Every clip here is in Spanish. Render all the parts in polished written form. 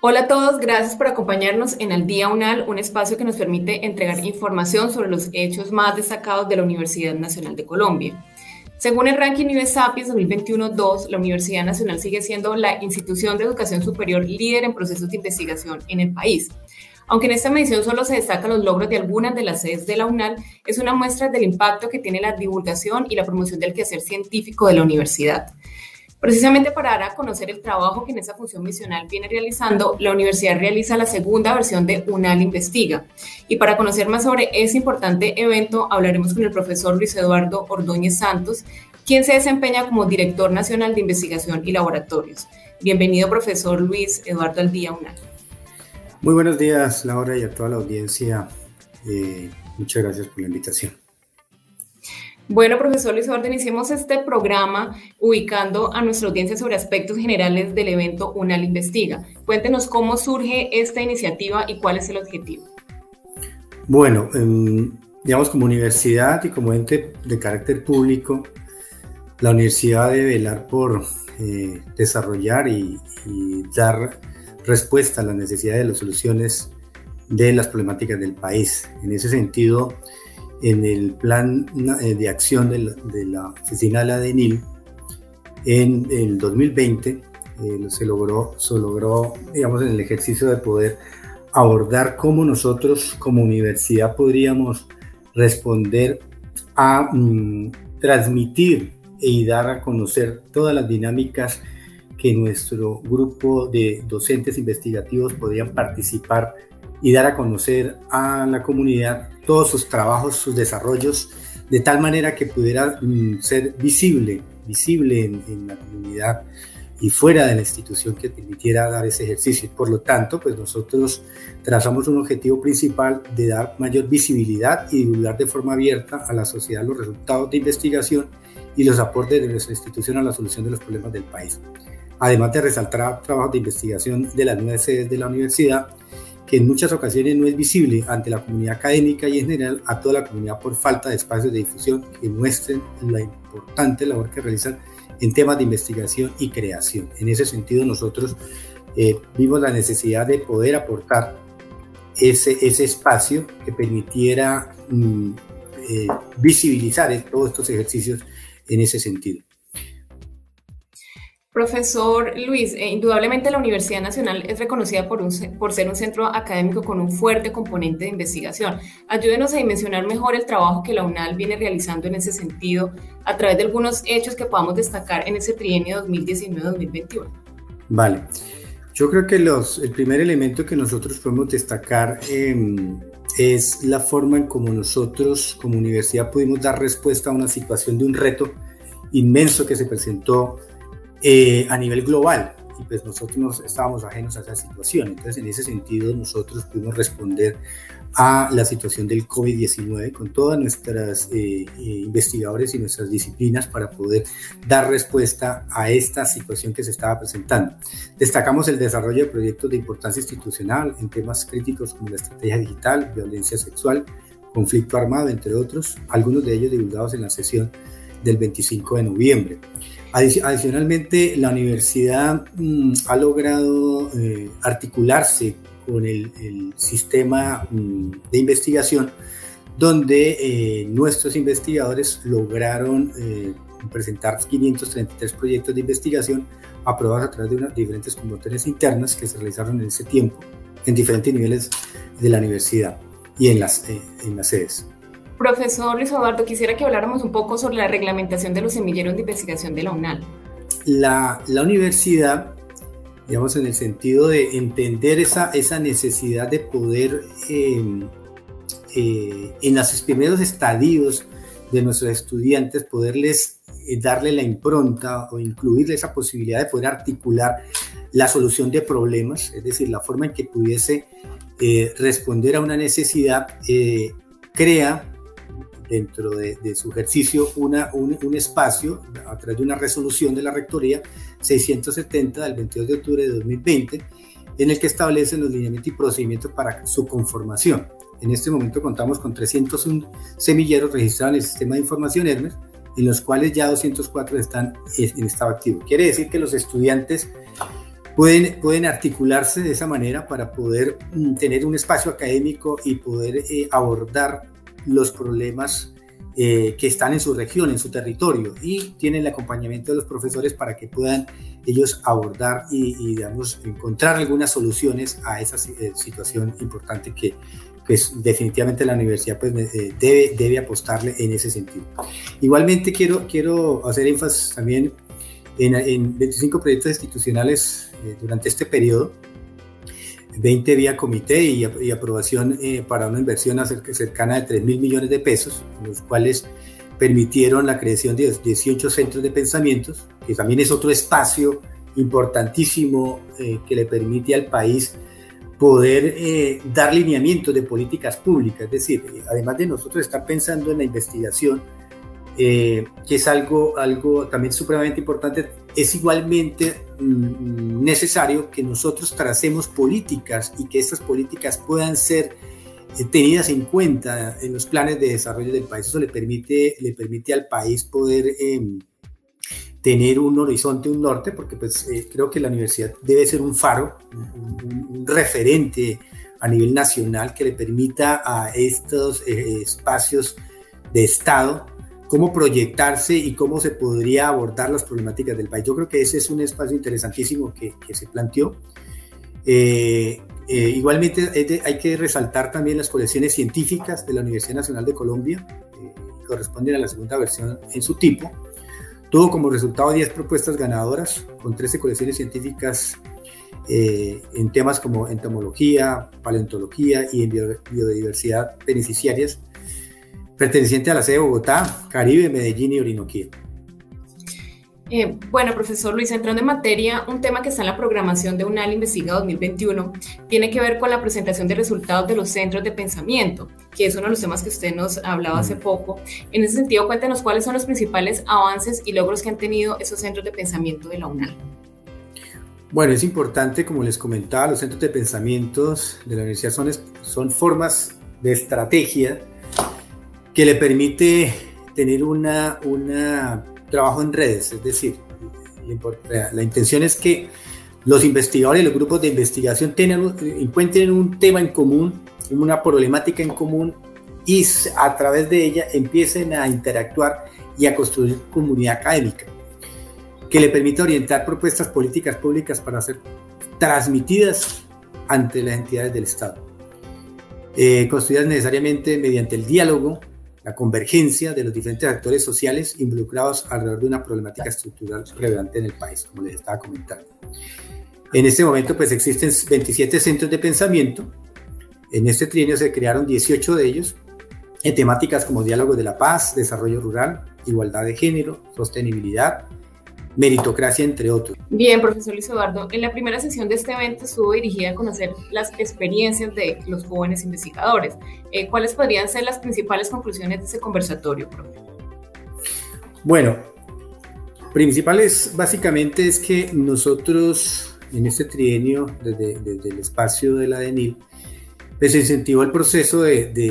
Hola a todos, gracias por acompañarnos en Al Día UNAL, un espacio que nos permite entregar información sobre los hechos más destacados de la Universidad Nacional de Colombia. Según el ranking IBES Sapiens 2021-2, la Universidad Nacional sigue siendo la institución de educación superior líder en procesos de investigación en el país. Aunque en esta medición solo se destacan los logros de algunas de las sedes de la UNAL, es una muestra del impacto que tiene la divulgación y la promoción del quehacer científico de la universidad. Precisamente para dar a conocer el trabajo que en esa función misional viene realizando, la universidad realiza la segunda versión de UNAL Investiga. Y para conocer más sobre ese importante evento, hablaremos con el profesor Luis Eduardo Ordóñez Santos, quien se desempeña como director nacional de investigación y laboratorios. Bienvenido, profesor Luis Eduardo, al Día UNAL. Muy buenos días, Laura, y a toda la audiencia. Muchas gracias por la invitación. Bueno, profesor Luis Eduardo, iniciemos este programa ubicando a nuestra audiencia sobre aspectos generales del evento UNAL Investiga. Cuéntenos cómo surge esta iniciativa y cuál es el objetivo. Bueno, digamos, como universidad y como ente de carácter público, la universidad debe velar por desarrollar y dar respuesta a las necesidades de las soluciones de las problemáticas del país. En ese sentido, en el plan de acción de la oficina de la DENIL, en el 2020 se logró, digamos, en el ejercicio de poder abordar cómo nosotros como universidad podríamos responder a transmitir y dar a conocer todas las dinámicas que nuestro grupo de docentes investigativos podían participar y dar a conocer a la comunidad todos sus trabajos, sus desarrollos, de tal manera que pudiera ser visible en la comunidad y fuera de la institución que permitiera dar ese ejercicio. Por lo tanto, pues nosotros trazamos un objetivo principal de dar mayor visibilidad y divulgar de forma abierta a la sociedad los resultados de investigación y los aportes de nuestra institución a la solución de los problemas del país. Además de resaltar trabajos de investigación de las nuevas sedes de la universidad, que en muchas ocasiones no es visible ante la comunidad académica y en general a toda la comunidad por falta de espacios de difusión que muestren la importante labor que realizan en temas de investigación y creación. En ese sentido, nosotros vimos la necesidad de poder aportar ese espacio que permitiera visibilizar todos estos ejercicios en ese sentido. Profesor Luis, indudablemente la Universidad Nacional es reconocida por ser un centro académico con un fuerte componente de investigación. Ayúdenos a dimensionar mejor el trabajo que la UNAL viene realizando en ese sentido a través de algunos hechos que podamos destacar en ese trienio 2019-2021. Vale. Yo creo que el primer elemento que nosotros podemos destacar es la forma en cómo nosotros como universidad pudimos dar respuesta a una situación de un reto inmenso que se presentó a nivel global, y pues nosotros no estábamos ajenos a esa situación. Entonces, en ese sentido, nosotros pudimos responder a la situación del COVID-19 con todas nuestras investigadores y nuestras disciplinas para poder dar respuesta a esta situación que se estaba presentando. Destacamos el desarrollo de proyectos de importancia institucional en temas críticos como la estrategia digital, violencia sexual, conflicto armado, entre otros, algunos de ellos divulgados en la sesión del 25 de noviembre. Adicionalmente, la universidad ha logrado articularse con el sistema de investigación, donde nuestros investigadores lograron presentar 533 proyectos de investigación aprobados a través de diferentes convocatorias internas que se realizaron en ese tiempo en diferentes niveles de la universidad y en las sedes. Profesor Luis Eduardo, quisiera que habláramos un poco sobre la reglamentación de los semilleros de investigación de la UNAL. La universidad, digamos, en el sentido de entender esa necesidad de poder, en los primeros estadios de nuestros estudiantes, poderles darle la impronta o incluirle esa posibilidad de poder articular la solución de problemas, es decir, la forma en que pudiese responder a una necesidad, crea dentro de su ejercicio un espacio a través de una resolución de la Rectoría 670 del 22 de octubre de 2020, en el que establecen los lineamientos y procedimientos para su conformación. En este momento contamos con 301 semilleros registrados en el sistema de información Hermes, en los cuales ya 204 están en estado activo. Quiere decir que los estudiantes pueden articularse de esa manera para poder tener un espacio académico y poder abordar los problemas que están en su región, en su territorio, y tienen el acompañamiento de los profesores para que puedan ellos abordar y digamos, encontrar algunas soluciones a esa situación importante que pues, definitivamente la universidad pues, debe apostarle en ese sentido. Igualmente quiero hacer énfasis también en 25 proyectos institucionales durante este periodo, 20 vía comité y aprobación para una inversión cercana de 3.000 millones de pesos, los cuales permitieron la creación de 18 centros de pensamientos, que también es otro espacio importantísimo que le permite al país poder dar lineamientos de políticas públicas. Es decir, además de nosotros estar pensando en la investigación, que es algo también supremamente importante, es igualmente necesario que nosotros tracemos políticas y que estas políticas puedan ser tenidas en cuenta en los planes de desarrollo del país. Eso le permite al país poder tener un horizonte, un norte, porque pues, creo que la universidad debe ser un faro, un referente a nivel nacional que le permita a estos espacios de Estado cómo proyectarse y cómo se podría abordar las problemáticas del país. Yo creo que ese es un espacio interesantísimo que se planteó. Igualmente hay que resaltar también las colecciones científicas de la Universidad Nacional de Colombia, que corresponden a la segunda versión en su tipo. Tuvo como resultado 10 propuestas ganadoras, con 13 colecciones científicas en temas como entomología, paleontología y en biodiversidad beneficiarias, perteneciente a la sede de Bogotá, Caribe, Medellín y Orinoquía. Bueno, profesor Luis, entrando en materia, un tema que está en la programación de UNAL Investiga 2021 tiene que ver con la presentación de resultados de los centros de pensamiento, que es uno de los temas que usted nos hablaba hace poco. En ese sentido, cuéntenos cuáles son los principales avances y logros que han tenido esos centros de pensamiento de la UNAL. Bueno, es importante, como les comentaba, los centros de pensamientos de la universidad son formas de estrategia que le permite tener un trabajo en redes, es decir, la intención es que los investigadores y los grupos de investigación encuentren un tema en común, una problemática en común, y a través de ella empiecen a interactuar y a construir comunidad académica, que le permita orientar propuestas políticas públicas para ser transmitidas ante las entidades del Estado, construidas necesariamente mediante el diálogo, la convergencia de los diferentes actores sociales involucrados alrededor de una problemática estructural relevante en el país, como les estaba comentando. En este momento, pues existen 27 centros de pensamiento. En este trienio se crearon 18 de ellos, en temáticas como diálogo de la paz, desarrollo rural, igualdad de género, sostenibilidad, meritocracia, entre otros. Bien, profesor Luis Eduardo, en la primera sesión de este evento estuvo dirigida a conocer las experiencias de los jóvenes investigadores. ¿Cuáles podrían ser las principales conclusiones de ese conversatorio, profe? Bueno, principales básicamente es que nosotros en este trienio, desde el espacio de la DENIL, pues se incentivó el proceso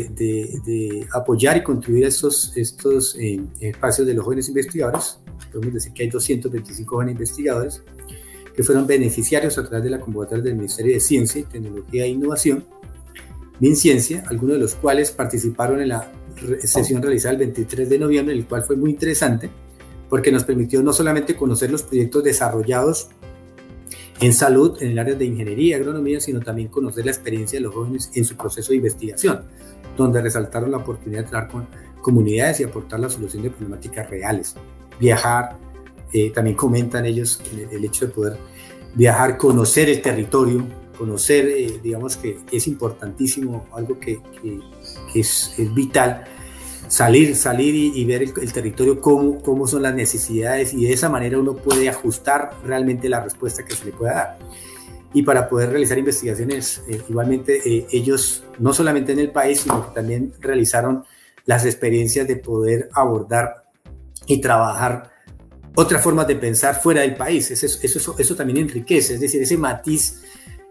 de apoyar y contribuir a estos espacios de los jóvenes investigadores. Podemos decir que hay 225 jóvenes investigadores que fueron beneficiarios a través de la convocatoria del Ministerio de Ciencia, Tecnología e Innovación, MinCiencia, algunos de los cuales participaron en la sesión realizada el 23 de noviembre, el cual fue muy interesante porque nos permitió no solamente conocer los proyectos desarrollados en salud, en el área de ingeniería, agronomía, sino también conocer la experiencia de los jóvenes en su proceso de investigación, donde resaltaron la oportunidad de trabajar con comunidades y aportar la solución de problemáticas reales. Viajar, también comentan ellos el hecho de poder viajar, conocer el territorio, conocer, digamos que es importantísimo, algo que es vital, salir y ver el territorio, cómo son las necesidades, y de esa manera uno puede ajustar realmente la respuesta que se le pueda dar. Y para poder realizar investigaciones, igualmente ellos, no solamente en el país, sino que también realizaron las experiencias de poder abordar y trabajar otras formas de pensar fuera del país. Eso también enriquece, es decir, ese matiz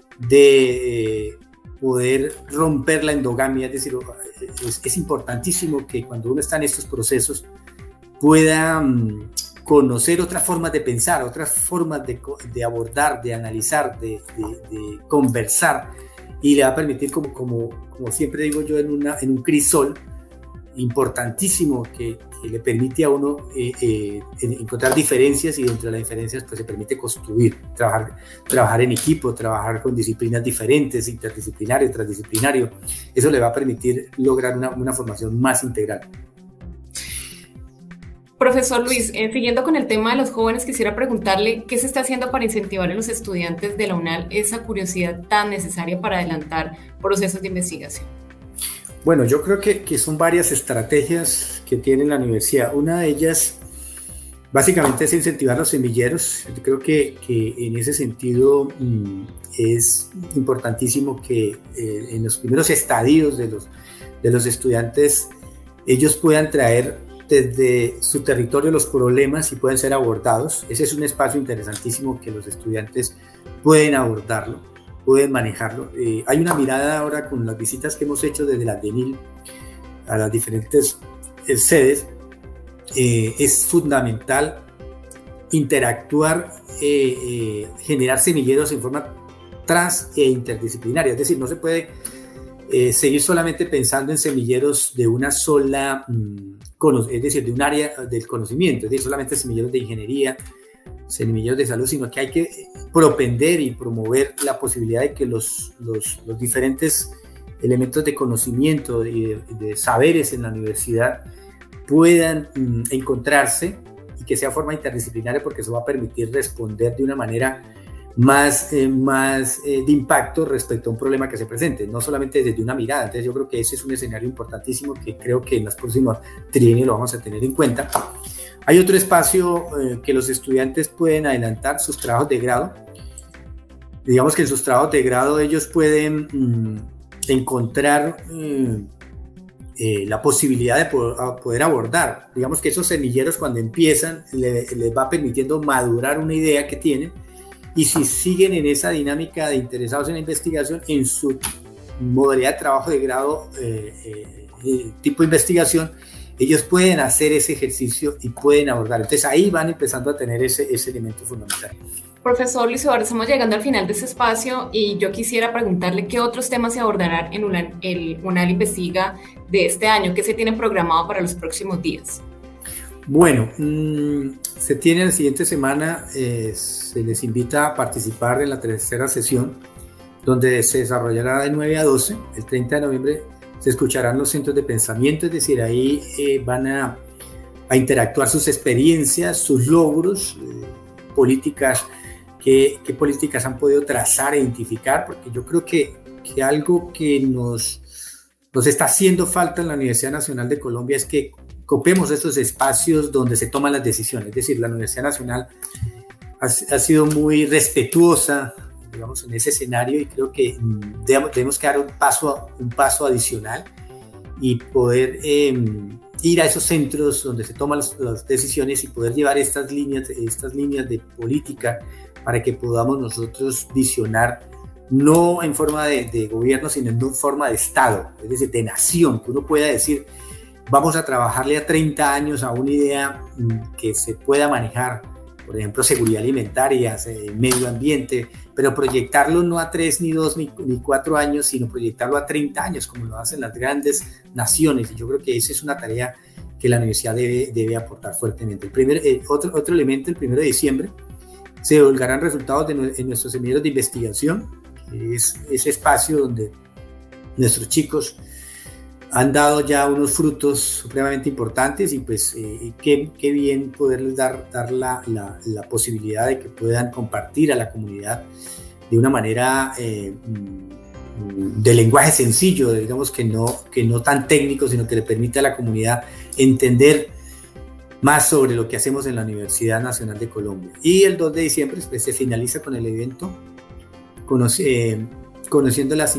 de poder romper la endogamia, es decir, es importantísimo que cuando uno está en estos procesos pueda conocer otras formas de pensar, otras formas de abordar, de analizar, de conversar, y le va a permitir, como siempre digo yo, en un crisol importantísimo que le permite a uno encontrar diferencias, y dentro de las diferencias pues se permite construir, trabajar en equipo, trabajar con disciplinas diferentes, interdisciplinario, transdisciplinario. Eso le va a permitir lograr una formación más integral. Profesor Luis, siguiendo con el tema de los jóvenes, quisiera preguntarle qué se está haciendo para incentivar en los estudiantes de la UNAL esa curiosidad tan necesaria para adelantar procesos de investigación. Bueno, yo creo que son varias estrategias que tiene la universidad. Una de ellas, básicamente, es incentivar los semilleros. Yo creo que en ese sentido es importantísimo que en los primeros estadios de los estudiantes ellos puedan traer desde su territorio los problemas y pueden ser abordados. Ese es un espacio interesantísimo que los estudiantes pueden abordarlo, pueden manejarlo. Hay una mirada ahora con las visitas que hemos hecho desde la DENIL a las diferentes sedes. Es fundamental interactuar, generar semilleros en forma trans e interdisciplinaria. Es decir, no se puede seguir solamente pensando en semilleros de una sola, es decir, de un área del conocimiento, es decir, solamente semilleros de ingeniería, semilleros de salud, sino que hay que propender y promover la posibilidad de que los diferentes elementos de conocimiento y de saberes en la universidad puedan encontrarse, y que sea forma interdisciplinaria, porque eso va a permitir responder de una manera más de impacto respecto a un problema que se presente, no solamente desde una mirada. Entonces yo creo que ese es un escenario importantísimo que creo que en los próximos trienios lo vamos a tener en cuenta. Hay otro espacio que los estudiantes pueden adelantar, sus trabajos de grado. Digamos que en sus trabajos de grado ellos pueden encontrar la posibilidad de poder abordar. Digamos que esos semilleros, cuando empiezan, les va permitiendo madurar una idea que tienen, y si siguen en esa dinámica de interesados en la investigación, en su modalidad de trabajo de grado tipo investigación, ellos pueden hacer ese ejercicio y pueden abordar. Entonces ahí van empezando a tener ese elemento fundamental. Profesor Luis Eduardo, estamos llegando al final de este espacio y yo quisiera preguntarle qué otros temas se abordarán en el UNAL Investiga de este año, qué se tiene programado para los próximos días. Bueno, se tiene la siguiente semana, se les invita a participar en la tercera sesión, donde se desarrollará de 9 a 12, el 30 de noviembre. Se escucharán los centros de pensamiento, es decir, ahí van a interactuar sus experiencias, sus logros, políticas, qué políticas han podido trazar e identificar, porque yo creo que algo que nos está haciendo falta en la Universidad Nacional de Colombia es que copemos estos espacios donde se toman las decisiones. Es decir, la Universidad Nacional ha sido muy respetuosa, digamos, en ese escenario, y creo que debemos que dar un paso adicional y poder ir a esos centros donde se toman las decisiones y poder llevar estas líneas de política para que podamos nosotros visionar, no en forma de gobierno, sino en forma de Estado, es decir, de nación, que uno pueda decir, vamos a trabajarle a 30 años a una idea que se pueda manejar, por ejemplo, seguridad alimentaria, medio ambiente, pero proyectarlo no a 3, ni 2, ni 4 años, sino proyectarlo a 30 años, como lo hacen las grandes naciones. Y yo creo que esa es una tarea que la universidad debe aportar fuertemente. Otro elemento, el 1 de diciembre, se divulgarán resultados en nuestros semilleros de investigación, que es ese espacio donde nuestros chicos han dado ya unos frutos supremamente importantes, y pues qué bien poderles dar la posibilidad de que puedan compartir a la comunidad de una manera de lenguaje sencillo, digamos que no tan técnico, sino que le permite a la comunidad entender más sobre lo que hacemos en la Universidad Nacional de Colombia. Y el 2 de diciembre pues, se finaliza con el evento conociendo las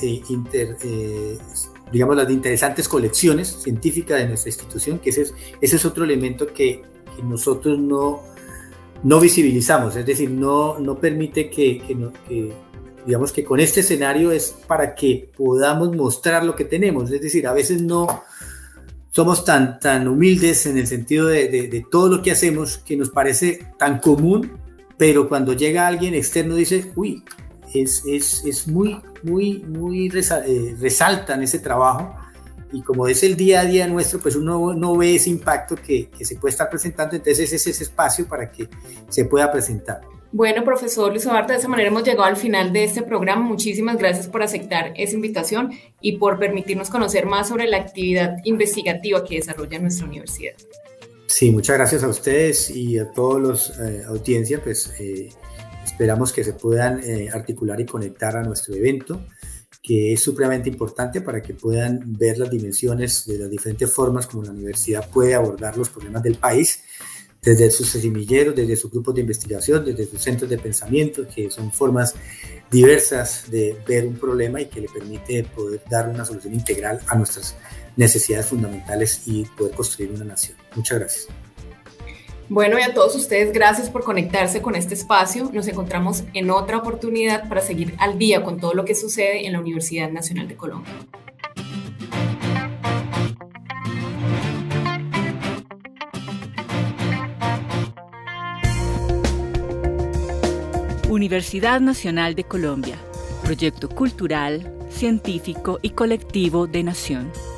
las interesantes colecciones científicas de nuestra institución, que ese es otro elemento que nosotros no visibilizamos, es decir, no permite digamos que con este escenario es para que podamos mostrar lo que tenemos, es decir, a veces no somos tan humildes en el sentido de todo lo que hacemos, que nos parece tan común, pero cuando llega alguien externo dice, uy, es muy resaltan ese trabajo, y como es el día a día nuestro, pues uno no ve ese impacto que se puede estar presentando, entonces es ese espacio para que se pueda presentar. Bueno, profesor Luis Eduardo, de esa manera hemos llegado al final de este programa. Muchísimas gracias por aceptar esa invitación y por permitirnos conocer más sobre la actividad investigativa que desarrolla nuestra universidad. Sí, muchas gracias a ustedes y a todos los audiencia, pues esperamos que se puedan articular y conectar a nuestro evento, que es supremamente importante para que puedan ver las dimensiones de las diferentes formas como la universidad puede abordar los problemas del país, desde sus semilleros, desde sus grupos de investigación, desde sus centros de pensamiento, que son formas diversas de ver un problema y que le permite poder dar una solución integral a nuestras necesidades fundamentales y poder construir una nación. Muchas gracias. Bueno, y a todos ustedes, gracias por conectarse con este espacio. Nos encontramos en otra oportunidad para seguir al día con todo lo que sucede en la Universidad Nacional de Colombia. Universidad Nacional de Colombia, proyecto cultural, científico y colectivo de nación.